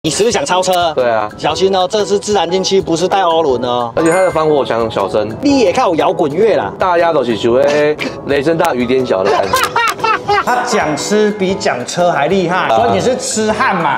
你是不是想超车？ 对啊， 小心哦，这是自然进气，不是带涡轮哦。 而且它的防火墙小声， 你也看我摇滚乐啦。 大家都是想诶雷声大雨点小的感觉。 他讲吃比讲车还厉害，所以你是痴汉嘛？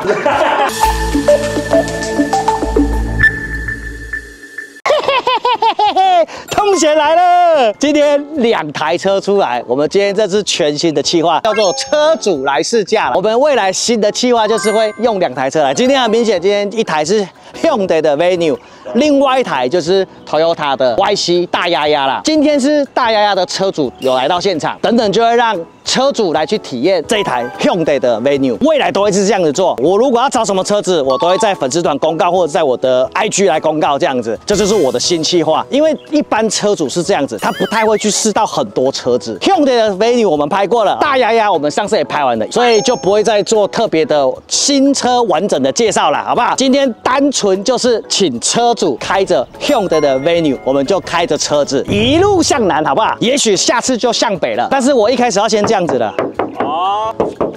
通贤来了，今天2台车出来，我们今天这次全新的企划叫做车主来试驾。我们未来新的企划就是会用2台车来。今天很明显，今天一台是 Hyundai 的 Venue， 另外一台就是 Toyota 的 YC 大鸭鸭啦。今天是大鸭鸭的车主有来到现场，等等就会让车主来去体验这一台 Hyundai 的 Venue， 未来都会是这样子做。我如果要找什么车子，我都会在粉丝团公告，或者在我的 IG 来公告，这样子，这就是我的新企划。因为一般车主是这样子，他不太会去试到很多车子。Hyundai 的 Venue 我们拍过了，大鸭鸭我们上次也拍完了，所以就不会再做特别的新车完整的介绍了，好不好？今天单纯就是请车主开着 Hyundai 的 Venue， 我们就开着车子一路向南，好不好？也许下次就向北了，但是我一开始要先这样子的。好。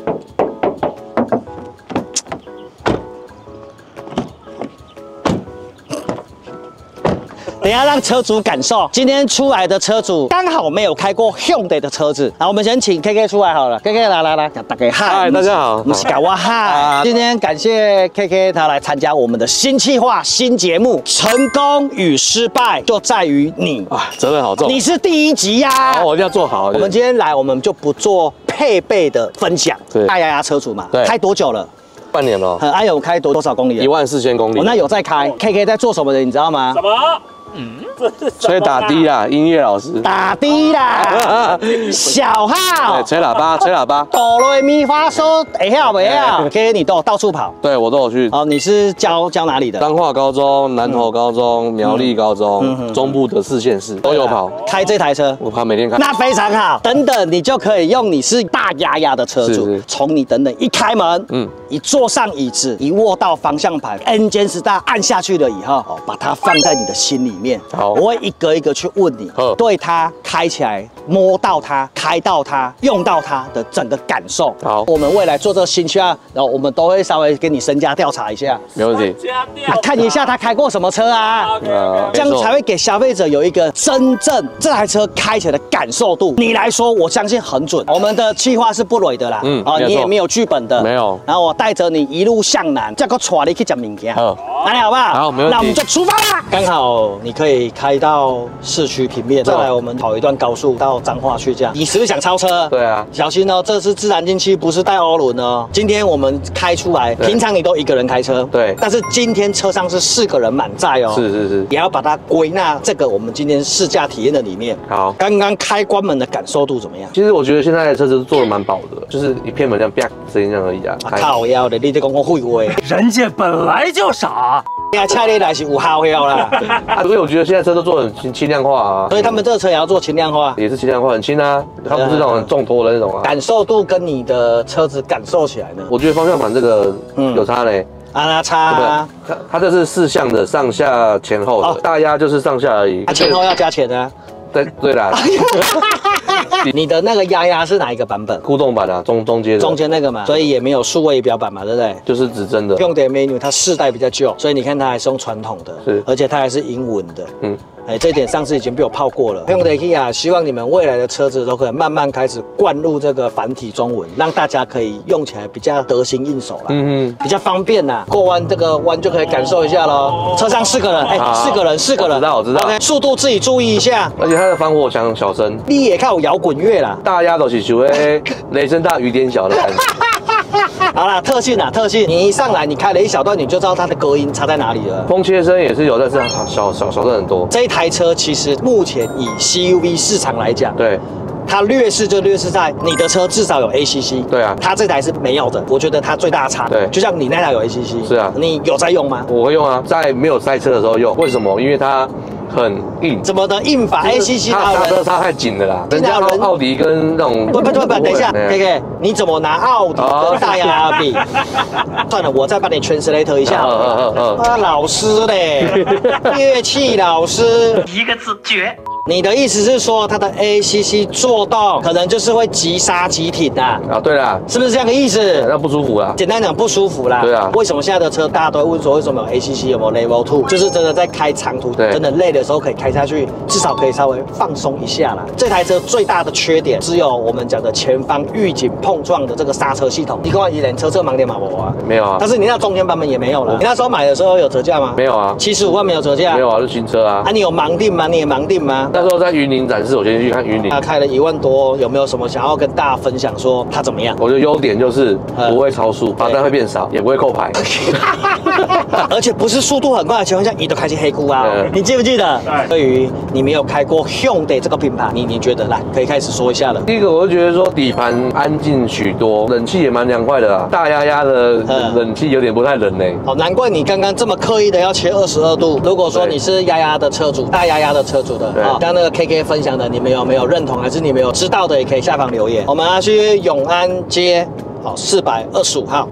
等一下让车主感受，今天出来的车主刚好没有开过 Hyundai 的车子，然后我们先请 KK 出来好了 ，KK 来，大家嗨， 嗨，大家好， 我是搞哇嗨。今天感谢 KK 他来参加我们的新企划、新节目，成功与失败就在于你啊，责任好重， 你是第1集呀， 好，我一定要做好。 我们今天来，我们就不做配备的分享， 对， 大鸭鸭车主嘛， 对， 开多久了？ 半年了。 很有开多少公里 ？14000公里。 那有在开 ，KK 在做什么的？你知道吗？ 什么？ 吹打滴啦，音乐老师。 打的啦，小号。 吹喇叭，吹喇叭。 哆来咪发嗦，会晓不晓 ？KK 你都到处跑。 对，我都有去。 哦，你是教哪里的？ 彰化高中、南投高中、苗栗高中、中部的4县市都有跑。 开这台车， 我每天开。 那非常好。等等，你就可以用你是大鸭鸭的车主，从你等等一开门，一坐上椅子，一握到方向盘 ，N 键是大按下去了以后，把它放在你的心里面。 好， 我会一个一个去问你，对它开起来、摸到它、开到它、用到它的整个感受。 好， 我们未来做这个新区啊，然后我们都会稍微给你身家调查一下， 没问题。 看一下他开过什么车啊，这样才会给消费者有一个真正这台车开起来的感受度。你来说，我相信很准。我们的计划是不累的啦，你也没有剧本的， 没有。 然后我带着你一路向南，再个带你去吃物件，那你好不好？ 好，没问题。 那我们就出发啦。刚好你可以开到市区平面，再来我们跑一段高速到彰化去，这样。你是不是想超车？ 对啊， 小心哦，这是自然进气，不是带涡轮哦。今天我们开出来，平常你都1个人开车， 对， 但是今天车上是4个人满载哦。 是， 也要把它归纳这个我们今天试驾体验的里面。 好， 刚刚开关门的感受度怎么样？ 其实我觉得现在的车子做的蛮薄的，就是一片门这样啪声音这样而已啊。 靠腰的，你在讲我废话。 人家本来就傻。 车你来是有效啦， 因为我觉得现在车都做很轻量化啊， 所以他们这个车也要做轻量化， 也是轻量化，很轻啊，它不是那种很重拖的那种啊。 感受度跟你的车子感受起来呢？ 我觉得方向盘这个有差嘞， 那差， 它这是4项的，上下前后的，大压就是上下而已， 前后要加钱啊。 对啦。 你的那个鸭鸭是哪一个版本？ 酷动版啊，中间那个嘛，所以也没有数位仪表板嘛，对不对？ 就是指针的。 Hyundai Venue 它世代比较旧，所以你看它还是用传统的， 是， 而且它还是英文的，这一点上次已经被我泡过了。Hyundai Kia 希望你们未来的车子都可以慢慢开始灌入这个繁体中文，让大家可以用起来比较得心应手啦，比较方便啦。过弯这个弯就可以感受一下咯。车上4个人，4个人， 我知道。 OK， 速度自己注意一下， 而且它的防火墙小声， 你也看我摇滚乐啦， 大家都是想诶雷声大雨点小的感觉。 好啦，特性，你一上来，你开了一小段，你就知道它的隔音差在哪里了。 风切声也是有，但是小声很多。 这一台车其实目前以 CUV 市场来讲， 对， 它劣势就劣势在你的车至少有 ACC， 对啊， 它这台是没有的，我觉得它最大的差， 对， 就像你那台有 ACC， 是啊， 你有在用吗？ 我会用啊，在没有塞车的时候用，为什么？因为它很硬。 怎么的硬法 ？ACC 它刹车刹太紧了啦，人家奥迪跟那种不，等一下 ，KK， 你怎么拿奥迪跟大鸭鸭比？算了，我再帮你 translate 一下。老师嘞，乐器老师， 1个字绝。 你的意思是说，它的 ACC 做到可能就是会急刹急停啊？ 啊，对啦， 是不是这样的意思？ 那不舒服啦。 简单讲不舒服啦。 对啊。 为什么现在的车大家都会问说，为什么有 ACC 有没有 Level 2？就是真的在开长途，真的累的时候可以开下去，至少可以稍微放松一下啦。这台车最大的缺点只有我们讲的前方预警碰撞的这个刹车系统。你看一连车侧盲点嘛，我啊， 没有啊。 但是你那中间版本也没有了。你那时候买的时候有折价吗？ 没有啊。 75万没有折价？ 没有啊，是新车啊。 啊，你有盲定吗？你也盲定吗？ 那时候在云林展示，我先去看云林。 他开了1万多，有没有什么想要跟大家分享说它怎么样？ 我的优点就是不会超速，罚单会变少，也不会扣牌。 而且不是速度很快的情况下，你都开进黑窟啊！你记不记得？对于你没有开过 Hyundai 这个品牌，你觉得来可以开始说一下了。 第一个，我就觉得说底盘安静许多，冷气也蛮凉快的啊，大压压的冷气有点不太冷呢。 哦，难怪你刚刚这么刻意的要切22度。如果说你是压压的车主，大压压的车主的啊，刚刚那个 KK 分享的，你们有没有认同，还是你们有知道的，也可以下方留言。我们要去永安街，好，425号。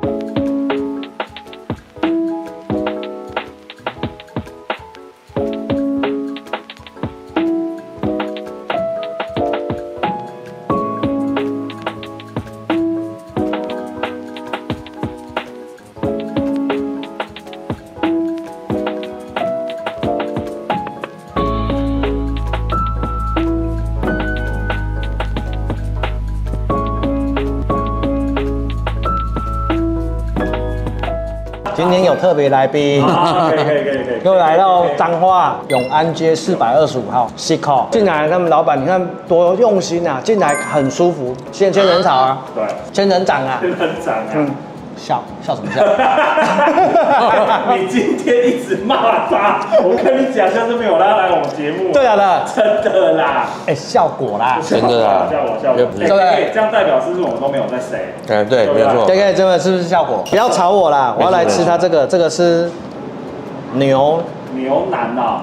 今天有特别来宾， 可以， 又来到彰化永安街425号 Cico 进来，他们老板你看多用心啊，进来很舒服，仙人草啊， 对， 仙人掌啊， 仙人掌啊， 笑什么笑？ 你今天一直骂他，我跟你讲，下次没有让他来我们节目。 对啊， 真的啦， 效果啦， 真的啦， 效果，对不对？这样代表是不是我们都没有在谁？ 哎，对，没错。 这个真的是不是效果？不要吵我啦，我要来吃它这个，这个是牛腩啊，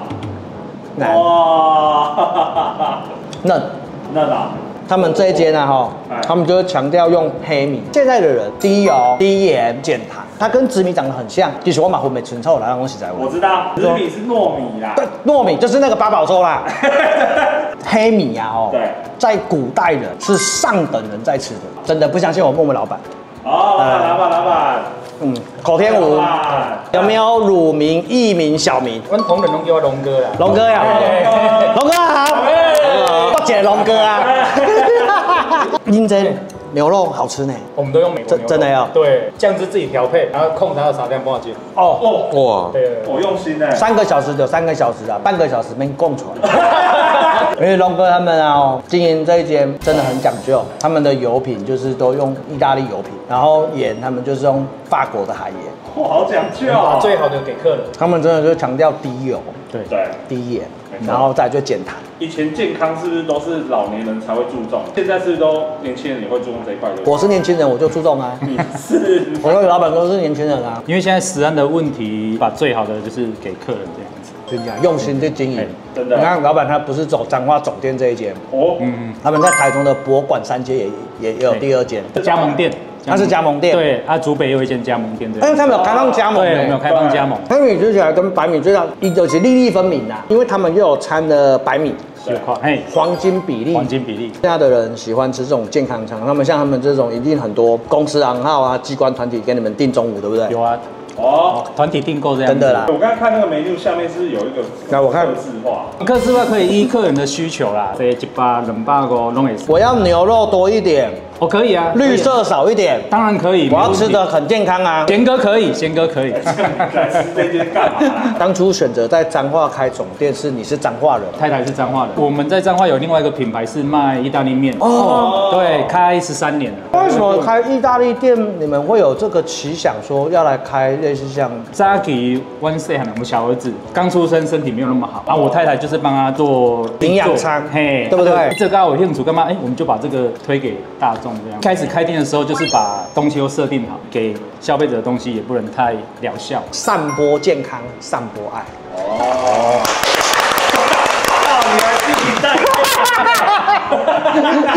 哇，嫩啊。他们这一间啊，他们就是强调用黑米。现在的人低油、低盐、减糖，它跟紫米长得很像。其实我买回没纯臭啦，让我洗在我知道，紫米是糯米啦。 对，糯米就是那个八宝粥啦。黑米啊，对，在古代人是上等人在吃的，真的不相信我问老板。 哦，老板。 口天吴有没有乳名、艺名、小名？ 我同仁拢叫我龙哥啦。 龙哥呀，龙哥好，我姐龙哥啊。您这牛肉好吃呢， 我们都用美国牛肉， 真的要对，酱汁自己调配，然后控它的撒量多少斤。 哇， 对， 我用心呢。 3个小时就3个小时啊，半个小时没供出来。因为龙哥他们啊，经营这一间真的很讲究，他们的油品就是都用意大利油品，然后盐他们就是用法国的海盐。 哇，好讲究把最好的给客人。 他们真的就强调低油， 对， 低盐，然后再就减糖。 以前健康是不是都是老年人才会注重？现在是不是都年轻人也会注重这一块的？ 我是年轻人，我就注重啊。 你是？ 我那个老板都是年轻人啊。 因为现在食安的问题，把最好的就是给客人这样子。 真的用心去经营， 真的。 你看老板他不是走彰化总店这一间，他们在台中的博馆3街也有第2间加盟店。 它是加盟店， 对，竹北有一间加盟店， 但是他们有开放加盟， 对，我们有开放加盟。 黑米吃起来跟白米最大，就是粒粒分明啊，因为他们又有掺了白米，黄金比例。现在的人喜欢吃这种健康餐，他们像他们这种一定很多公司行号啊、机关团体给你们订中午，对不对？ 有啊。团体订购这样真的啦。 我刚才看那个 menu 下面是有一个客制化， 客制化可以依客人的需求啦，这100、200都也是。 我要牛肉多一点， 可以啊， 绿色少一点， 当然可以。 我要吃的很健康啊， 贤哥可以。 吃这间干嘛？ 当初选择在彰化开总店你是彰化人， 太太是彰化人。我们在彰化有另外一个品牌是卖意大利面，对，开13年了。 为什么开意大利店？你们会有这个奇想说要来开类似像早期温室很我小儿子刚出生，身体没有那么好，然后我太太就是帮他做营养餐，对不对？ 这个我兴趣干嘛？我们就把这个推给大众这样。开始开店的时候就是把东西都设定好，给消费者的东西也不能太疗效， 散播健康，散播爱。 你还自己带。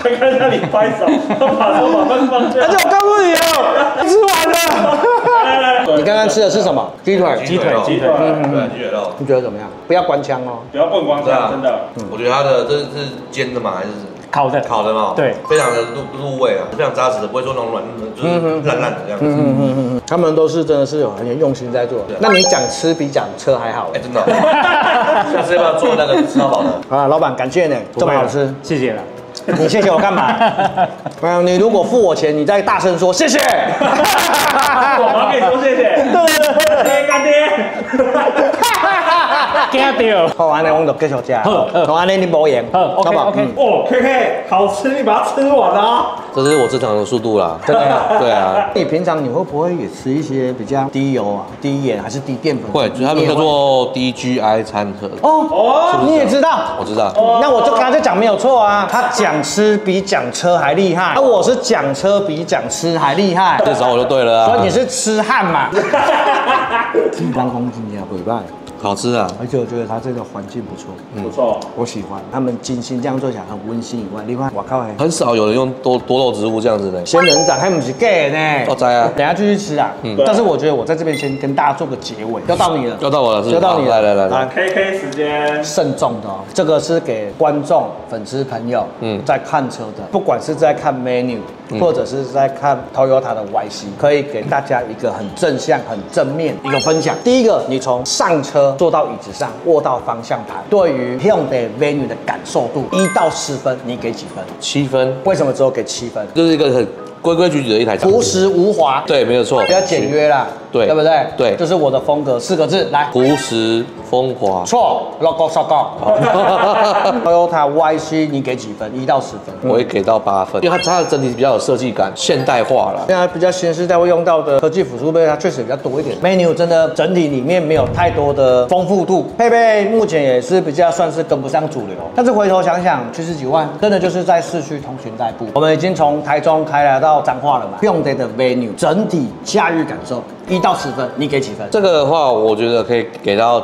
他看到你拍手，他把手把饭放下。 而且我告诉你哦，吃完了。 来， 你刚刚吃的是什么？鸡腿。 鸡腿， 对，鸡腿肉。 你觉得怎么样？不要关枪哦。 不要混光枪，真的。 我觉得它的这是煎的吗？还是烤的， 烤的嘛？ 对， 非常的入味啊，非常扎实的，不会说那种软的，就是烂烂的这样子。 他们都是真的是有很用心在做。那你讲吃比讲车还好。 哎，真的。下次要不要做那个吃到饱的？ 啊，老板感谢你，这么好吃， 谢谢了。 你谢谢我干嘛？你如果付我钱，你再大声说谢谢。 我妈跟你说谢谢，爹干爹。 惊掉。 好，安尼我们就继续吃。好，安尼你无盐。 好 ，OK。 哦，KK，好吃，你把它吃完啊。 这是我正常的速度啦。 真的呀？ 对啊。 你平常你会不会也吃一些比较低油啊、低盐还是低淀粉？ 会，就他们叫做 DGI 餐盒。 哦，你也知道？ 我知道。 那我就刚才讲没有错啊。他讲吃比讲车还厉害，而我是讲车比讲吃还厉害。 这找我就对了啊。 所以你是痴汉嘛？当公斤也不赖。 好吃啊！ 而且我觉得它这个环境不错， 不错， 我喜欢。他们精心这样做起来很温馨以外，另外我靠， 很少有人用多肉植物这样子的。 仙人掌还不是 gay 呢？ 我知啊， 等下继续吃啊。但是我觉得我在这边先跟大家做个结尾，要到你了， 要到我了，是要到你了。 来 ，KK 时间， 慎重的哦，这个是给观众、粉丝朋友，在看车的，不管是在看 menu，或者是在看 Toyota 的 YC， 可以给大家一个很正向、很正面一个分享。第一个，你从上车坐到椅子上，握到方向盘，对于 Hyundai Venue 的感受度，1到10分，你给几分 ？7分。 为什么只有给7分？ 就是一个很规规矩矩的一台车， 朴实无华。 对，没有错， 比较简约啦， 对， 对不对？ 对， 这是我的风格，4个字，来， 朴实风华。 错 ，logo 收购。Toyota YC 你给几分？1到10分， 我会给到8分，因为它的整体比较有设计感，现代化了。 现在比较新时代会用到的科技辅助配备，它确实比较多一点。Menu 真的整体里面没有太多的丰富度，配备目前也是比较算是跟不上主流。但是回头想想，70几万真的就是在市区通勤代步。我们已经从台中开来到彰化了嘛？Hyundai 的 Venue 整体驾驭感受1到10分，你给几分？ 这个的话，我觉得可以给到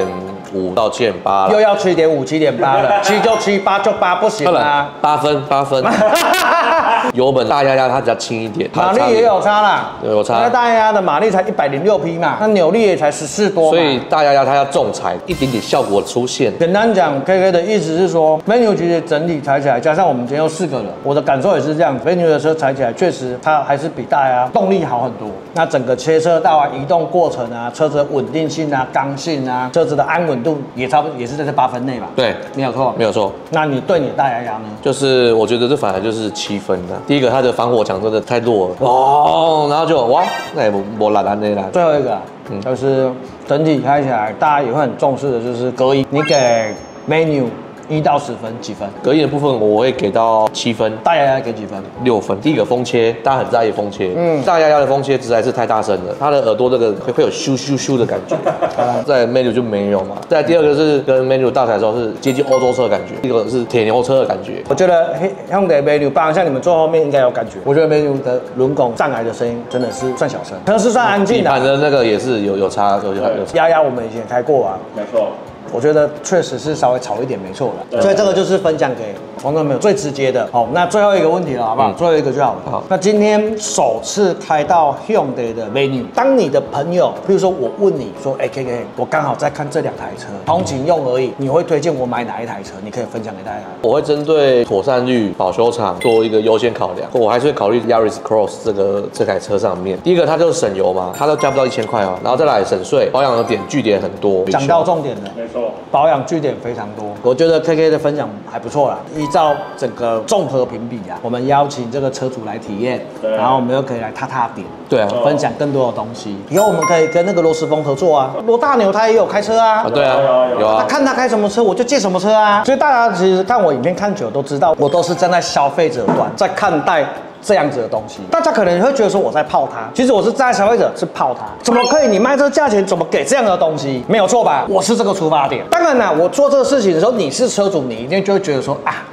7.5到7.8了。 又要7.5、7.8了，7就7，8就8，不行啊 ！8分。油门大压压它比较轻一点， 马力也有差啦， 有差。 那大压压的马力才106匹嘛，那扭力也才14多嘛， 所以大压压它要重踩，一点点效果出现。 简单讲 ，KK 的意思是说 ，Venue 其实整体踩起来，加上我们今天又4个人，我的感受也是这样。Venue 的车踩起来确实它还是比大压动力好很多。那整个切车道啊、移动过程啊、车子的稳定性啊、刚性啊、车子的安稳度也差不多，也是在这8分内吧？ 对， 没有错， 没有错。 那你对你的大压压呢？ 就是我觉得这反而就是7分的。第一个，它的防火墙真的太弱了哦，然后就哇，那也没烂烂的啦。 最后一个，就是整体开起来，大家也会很重视的，就是隔音。你给 Venue 1到10分几分？ 隔音的部分我会给到7分， 大压压给几分 ？6分。第一个风切，大家很在意风切，大压压的风切实在是太大声了，它的耳朵这个会有咻咻咻的感觉，在 Menu 就没有嘛。再第二个是跟 Menu 大起来的时候是接近欧洲车的感觉，一个是铁牛车的感觉。 我觉得Hyundai Venue，包含像你们坐后面应该有感觉。我觉得 Venue 的轮拱上来的声音真的是算小声，车是算安静的。 底盘的那个也是有差，有差。 压压我们以前开过啊， 没错。 我觉得确实是稍微吵一点，没错了。所以这个就是分享给观众朋友最直接的。好，那最后一个问题了，好不好？最后一个就好了。好，那今天首次开到 Hyundai 的 Venue， 当你的朋友，比如说我问你说，KK， 我刚好在看这2台车，通勤用而已，你会推荐我买哪一台车？你可以分享给大家。 我会针对妥善率、保修厂做一个优先考量，我还是会考虑 Yaris Cross 这台车上面。第一个它就是省油嘛，它都加不到1000块哦，然后再来省税，保养的据点很多。 讲到重点了， 没错。 保养据点非常多，我觉得 KK 的分享还不错啦。依照整个综合评比啊，我们邀请这个车主来体验，然后我们又可以来踏点， 对啊， 分享更多的东西。以后我们可以跟那个罗斯峰合作啊，罗大牛他也有开车啊， 对啊，有啊。 他看他开什么车，我就借什么车啊。所以大家其实看我影片看久都知道，我都是站在消费者端在看待这样子的东西，大家可能会觉得说我在泡它，其实我是站在消费者是泡它，怎么可以你卖这价钱，怎么给这样的东西？没有错吧？我是这个出发点。当然啦，我做这个事情的时候，你是车主，你一定就会觉得说啊，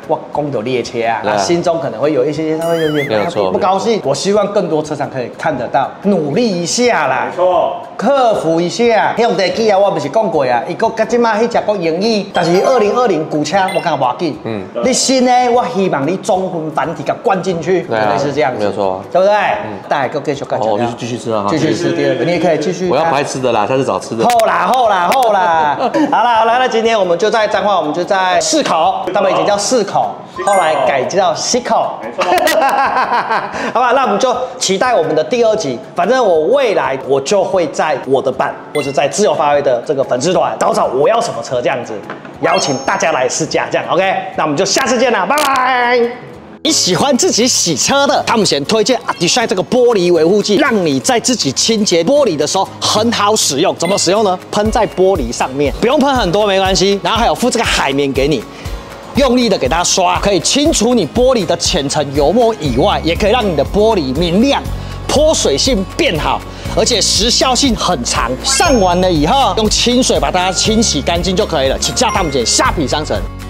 我攻有列车啊， 对啊心中可能会有一些，他会有没有点错不高兴。我希望更多车厂可以看得到，努力一下啦没。错， 克服一下，用地机啊，我不是讲过啊，伊个甲即马迄只个盈利，但是2020古车我感觉无要紧。你新的我希望你中分繁体给灌进去， 对啊类似这样子， 没有错啊对不对？大家继续干。 哦，继续吃啊， 继续吃第二个，你也可以继续。 我要不爱吃的啦，下次找吃的。 后啦，好啦，好啦，那今天我们就在彰化，我们就在市口，他们以前叫市口，后来改叫西口， 没错。 好吧，那我们就期待我们的第2集。反正我未来我就会在我的版，或者在自由发挥的这个粉丝团找我要什么车这样子，邀请大家来试驾，这样 OK？那我们就下次见了，拜拜。你喜欢自己洗车的，他们先推荐Adshine这个玻璃维护剂，让你在自己清洁玻璃的时候很好使用。怎么使用呢？喷在玻璃上面，不用喷很多没关系。然后还有附这个海绵给你，用力的给它刷，可以清除你玻璃的浅层油墨以外，也可以让你的玻璃明亮，脱水性变好，而且时效性很长。上完了以后，用清水把它清洗干净就可以了。请假他们姐虾皮商城。